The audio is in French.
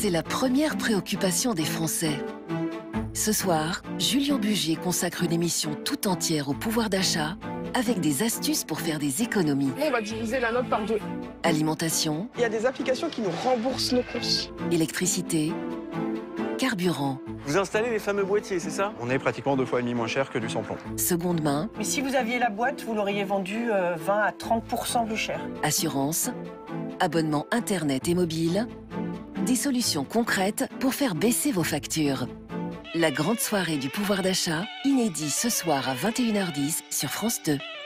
C'est la première préoccupation des Français. Ce soir, Julien Bugier consacre une émission tout entière au pouvoir d'achat avec des astuces pour faire des économies. On va diviser la note par 2. Alimentation. Il y a des applications qui nous remboursent nos courses. Électricité. Carburant. Vous installez les fameux boîtiers, c'est ça? On est pratiquement 2,5 fois moins cher que du sans-plomb. Seconde main. Mais si vous aviez la boîte, vous l'auriez vendue 20 à 30% plus cher. Assurance. Abonnement Internet et mobile. Des solutions concrètes pour faire baisser vos factures. La grande soirée du pouvoir d'achat, inédit ce soir à 21h10 sur France 2.